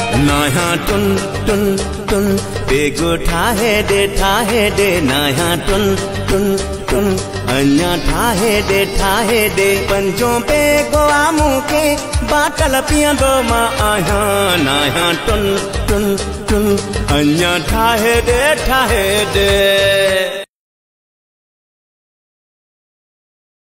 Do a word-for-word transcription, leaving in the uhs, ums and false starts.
नया टुन टुन टुन बेगो ठाहे दे ठाहे दे नया टुन टुन टुन अन्या ठाहे दे ठाहे दे पंजों बेगो आमू के बाटल पियंदो मां आया नया टुन टुन टुन अन्या ठाहे दे ठाहे दे।